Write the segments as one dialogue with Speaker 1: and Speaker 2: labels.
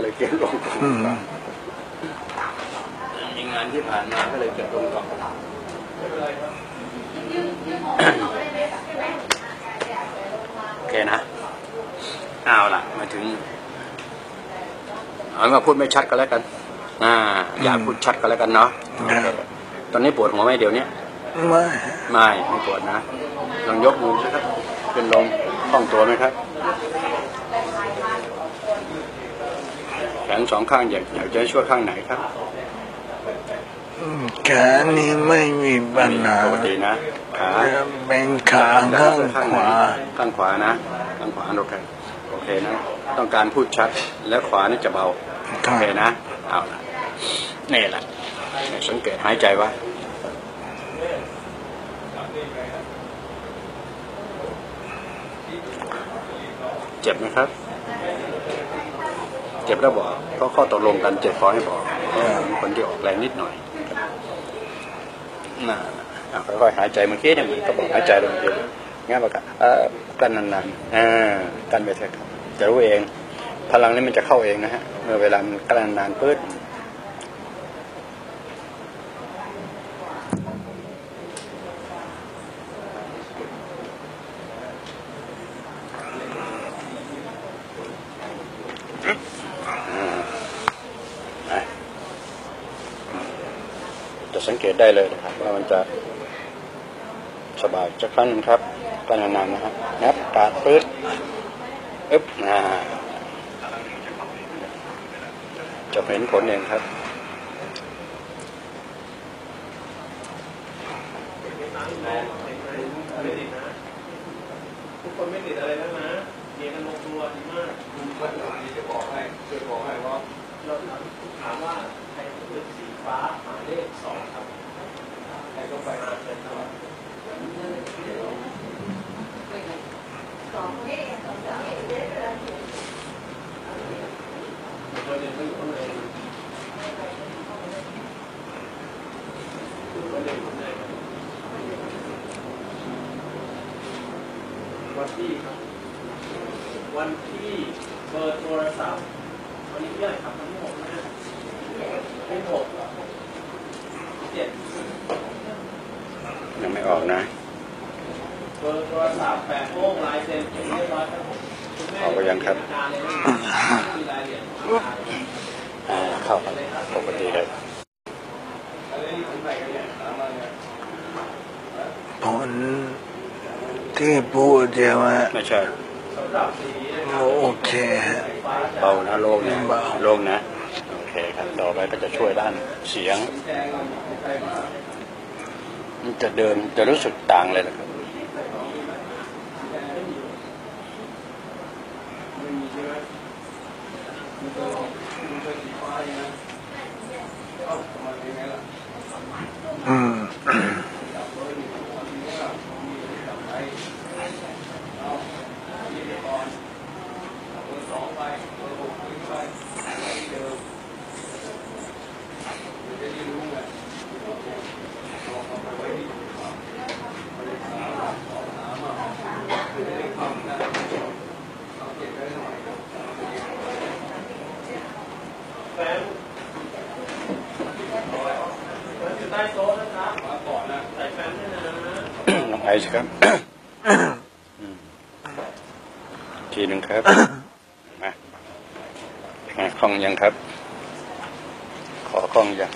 Speaker 1: เลยเก็บลงก่อนมีงานที่ผ่านมาก็เลยเก็บลงก่อนโอเคนะเอาล่ะมาถึงเอามาพูดไม่ชัดก็แล้วกันอยากพูดชัดก็แล้วกันเนาะตอนนี้ปวดหัวไหมเดี๋ยวนี้ไม่ปวดนะลองยกมือนะครับเป็นลมคล่องตัวไหมครับแขนสองข้างอยากจะช่วยข้างไหนครับ
Speaker 2: ขานี่ไม่มีปัญหา
Speaker 1: ปกตินะขา
Speaker 2: เป็นขาข้างขวา
Speaker 1: ข้างขวานะข้างขวาโอเคนะต้องการพูดชัดแล้วขวานี่จะเบาโอเคนะเอาละนี่แหละสังเกตหายใจว่าเจ็บไหมครับเจ็บแล้วบอกก็ข้อตกลงกันเจ็บขอให้บอกคนที่ออกแรงนิดหน่อยค่อยๆหายใจเมื่อกี้เนี่ยมันก็บอกหายใจลงเดียวงั้นบอกกันนานๆกันไปเถอะครับจะรู้เองพลังนี้มันจะเข้าเองนะฮะเมื่อเวลามันกันนานๆปื๊ดจะสังเกตได้เลยนะครับว่ามันจะสบายจะครั้งนึงครับกันนานๆนะครับนับกาดปื๊ดจะเห็นผลเองครับ
Speaker 3: ทุกคนไม่ติดอะไรแล้วนะเรียนกันลงตัวดีมากจะบอกให้ช่วยบอกให้ว่าเราถามว่าใครเลือกสีฟ้าหมายเลข2ครับใครก็ไปหาเชิญครับตัวเด่นก็อยู่ข้างในตัวเด่นข้างในวันที่ครับวันที่เบอร์โทรศัพท์วันนี้เท่าไหร่ครับวันที่6นะที่6 7
Speaker 1: ยังไม่ออกนะ
Speaker 3: เบอร์โทรศัพท์8 โมงลายเซ็นเรียบร้อยครับ
Speaker 1: ออกไปยังครับเข้าปกติเลย
Speaker 2: ผลที่พูดใช่ไหม
Speaker 1: ไม่ใช่
Speaker 2: โอเค
Speaker 1: เบานะโล่งนะโล่งนะโอเคครับต่อไปก็จะช่วยด้านเสียงมันจะเดินจะรู้สึกต่างเลยนะครับลองไอสิครับทีหนึ่งครับมาคล่องยังครับขอคล่องยัง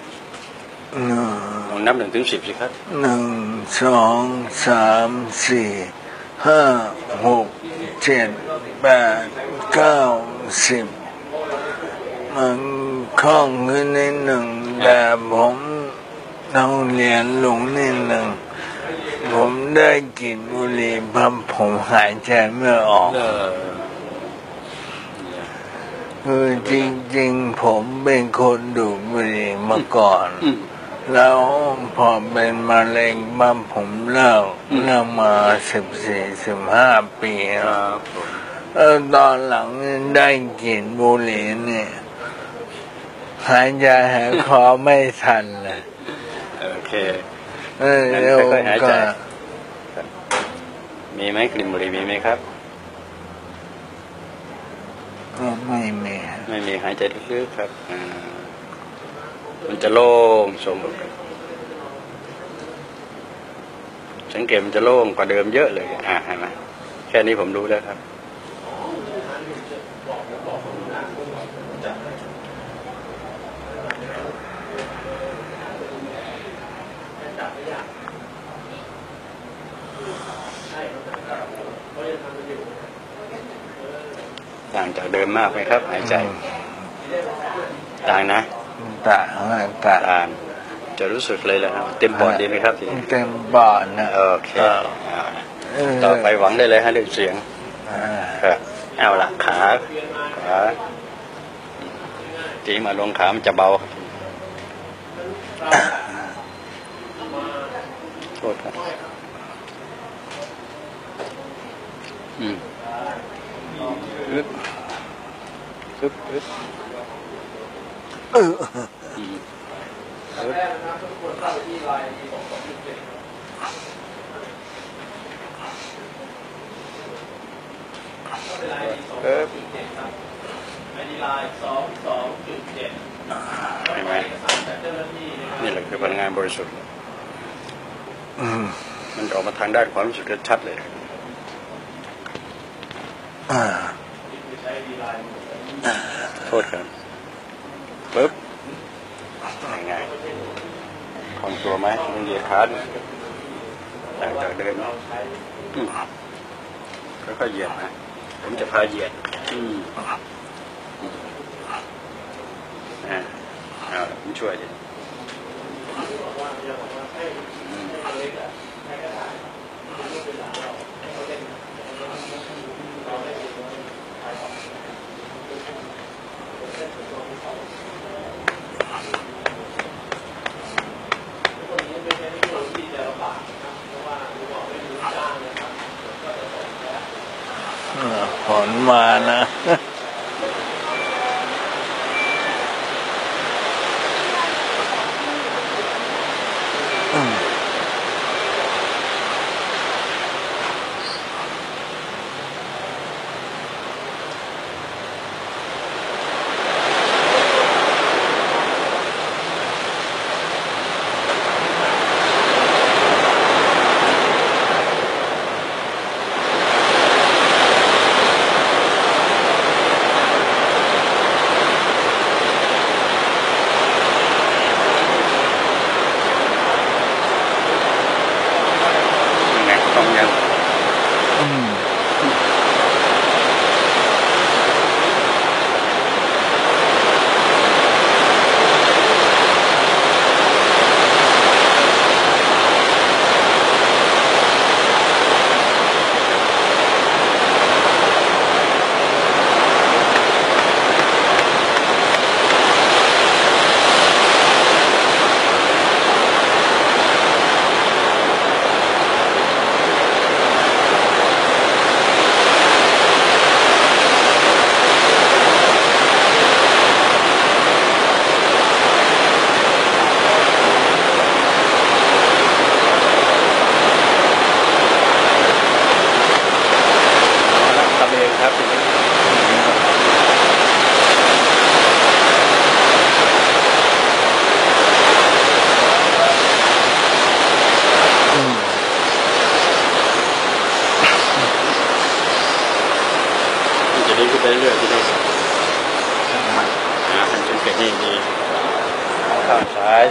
Speaker 1: ลองนับ1 ถึง 10สิครับ
Speaker 2: 1 2 3 4 5 6 7 8 9 10มันคล่องขึ้นนิดหนึ่งแต่ผมต้องเรียนลงนิดหนึ่งผมได้กลิ่นบุหรี่พับผมหายใจไม่ออกคือจริงๆผมเป็นคนดูดบุหรี่มาก่อนแล้วพอเป็นมะเร็งบ้าผมเลิกมา14-15 ปีแล้วตอนหลังได้กลิ่นบุหรี่เนี่ยหายใจหายคอไม่ทันเลย
Speaker 1: โอเคค่อยๆหายใจมีไหมกลิ่นบุหรี่มีไหมครับ
Speaker 2: ไม่มี
Speaker 1: ไม่มีหายใจลึกๆครับมันจะโล่งสมสังเกตมันจะโล่งกว่าเดิมเยอะเลยเห็นไหมแค่นี้ผมรู้แล้วครับต่างจากเดิมมากไหมครับหายใจต่างนะ
Speaker 2: ต่าง
Speaker 1: จะรู้สึกเลยแล้วครับเต็มปอดดีไหมครับทีนี้
Speaker 2: เต็มปอดนะ
Speaker 1: โอเคต่อไปหวังได้เลยฮะเรื่องเสียงครับเอาละขจีมาลงขามันจะเบาโทษครับอึด
Speaker 3: แรกนะครับทุกคนเข้าไปที่ไลน์227เข้าไปไลน์227ครับไลน์227
Speaker 1: เห็นไหมนี่แหละคือพลังงานบริสุทธิ์มันออกมาทางด้านความรู้สึกชัดเลยโทษครับปึ๊บยังไงของตัวไหมมันเหยียดขาต่างจากเดิมค่อยๆเหยียดนะผมจะพาเหยียดผมช่วยดิ
Speaker 2: ผลมานะ
Speaker 1: ไปเรื่อยๆที่นี่สังเกตนี่ดีข้างซ้าย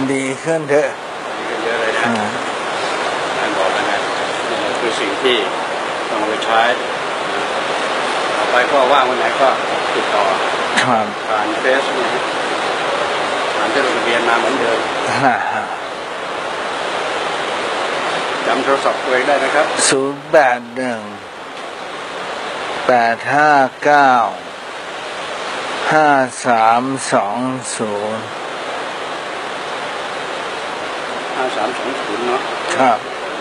Speaker 2: ดีขึ้นเถอะ
Speaker 1: ดีขึ้นเยอะเลยนะท่านบอกแล้วนะนี่คือสิ่งที่ต้องเอาไปใช้ต่อไปก็ว่างวันไหนก็ติดต่อ
Speaker 2: ครับ
Speaker 1: ผ่านเฟซเนี่ยผ่านที่ลงทะเบียนมาเหมือนเดิมจำโทรศัพท์ตัวเองได้นะครับ
Speaker 2: 081-859-5320
Speaker 1: 5320เนาะ
Speaker 2: ครับ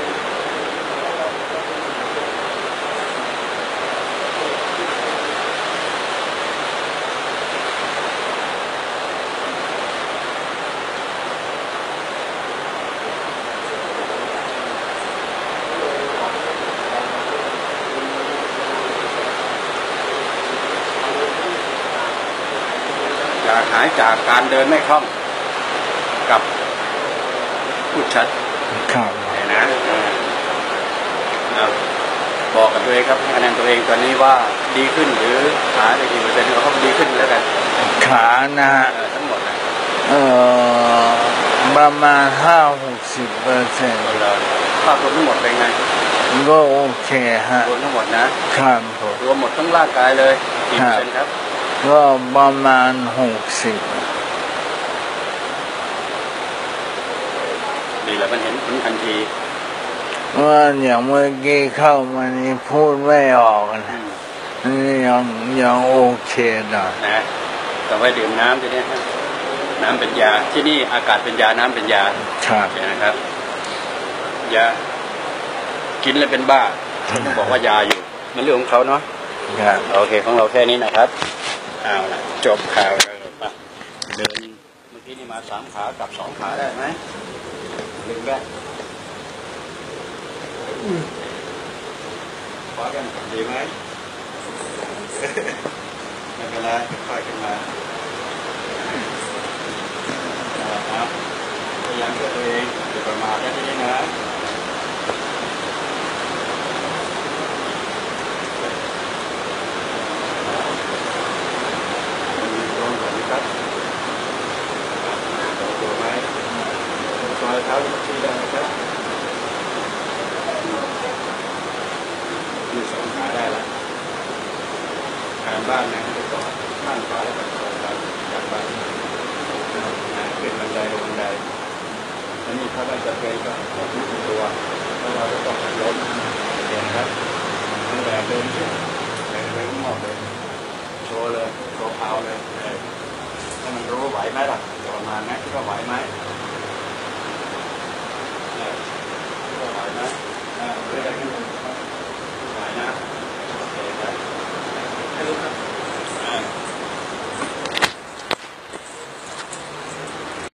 Speaker 1: อยากหายจากการเดินไม่คล่องกับพูดชัด
Speaker 2: ครับ
Speaker 1: เห็นนะบอกกับตัวเองครับให้คะแนนตัวเองตอนนี้ว่าดีขึ้นหรือหายไปกี่เปอร์เซ็นต์เขาดีขึ้นแล้วกัน
Speaker 2: ขานะฮะ
Speaker 1: ทั้งหมดนะ
Speaker 2: ประมาณ50-60%
Speaker 1: ภาพรวมทั้งหมดเป็นไง
Speaker 2: ก็โอเคฮะ
Speaker 1: รวมทั้งหมดนะครับ
Speaker 2: ผม
Speaker 1: รวมหมดทั้งร่างกายเลยกี่เปอร์เซ็นต์ครับ
Speaker 2: ก็ประมาณ60
Speaker 1: ดีแล้วมันเห็นผลทันที
Speaker 2: ว่าอย่างเมื่อกี้เข้ามานี่พูดไม่ออกนะนี่ยังโอเคนะ
Speaker 1: ต่อไปดื่มน้ำทีนี้น้ำเป็นยาที่นี่อากาศเป็นยาน้ำเป็นยา
Speaker 2: ครับ
Speaker 1: ใช่นะครับยากินแล้วเป็นบ้าต้องบอกว่ายาอยู่มันเรื่องของเขาเนาะ
Speaker 2: ครับ
Speaker 1: โอเคของเราแค่นี้นะครับเอาละจบข่าวแล้วไปเดินเมื่อกี้นี่มา3 ขากับ2 ขาได้ไหมดึงได้ขอกันดีไหมไม่เป็นไรค่อยขึ้นมาครับพยายามช่วยตัวเองอย่าประมาทนะที่นี่นะครับตัวไหมซอยเท้าที่ได้ครับมี2 ขาได้ละการบ้านนะไปก่อนข้างขวาแล้วก็จากบ้านขึ้นบันไดลงบันไดอันนี้ถ้าได้จะเป็นก็ต้องรู้ตัวแล้วเราก็ต้องล้มเห็นครับตั้งแต่เดินขึ้นเดินไปข้างนอกเลยโชว์เลยโชว์เท้าเลยให้มันรู้ไหวไหมล่ะประมาณนั้นคิดว่าไหวไหม